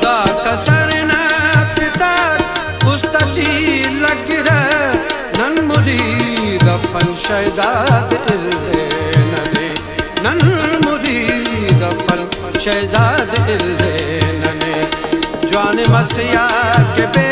खुदा कसर न पिता उस्तची लगिर नन मुरीद फन शहजाद इल्ले नने नन मुरीद फन शहजाद इल्ले नने जवान मसिया के